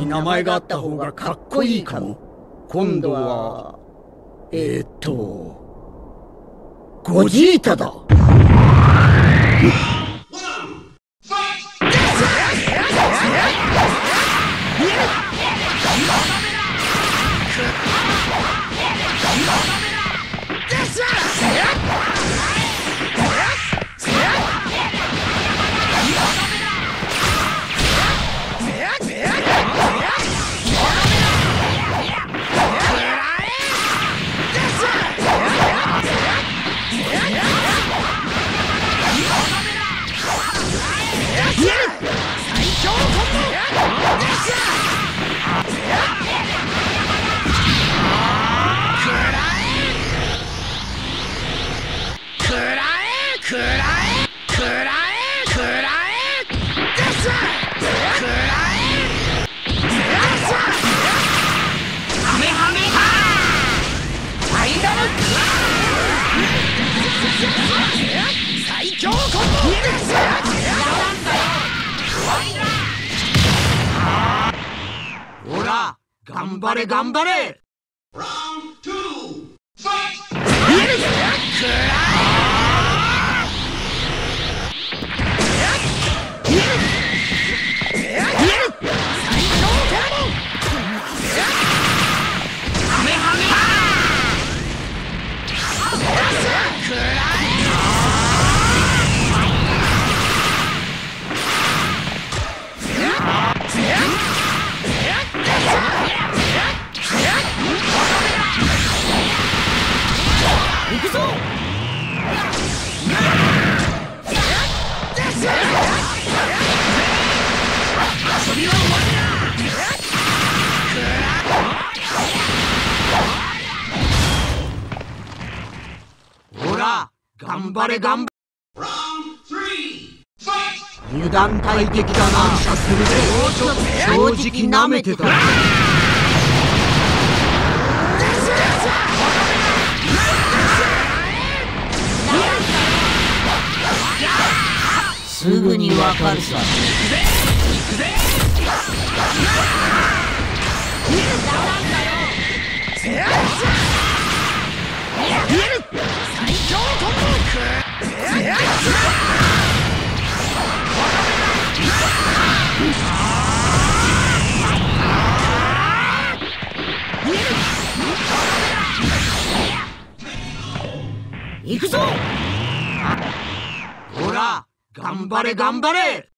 に名前があった方がかっこいいかも。今度はゴジータだ。 ほら、頑張れ頑張れ。ほら、頑張れ頑張れ。油断大敵だな。正直なめてた。すぐにわかるさ。行くぞ。ほら、頑張れ頑張れ。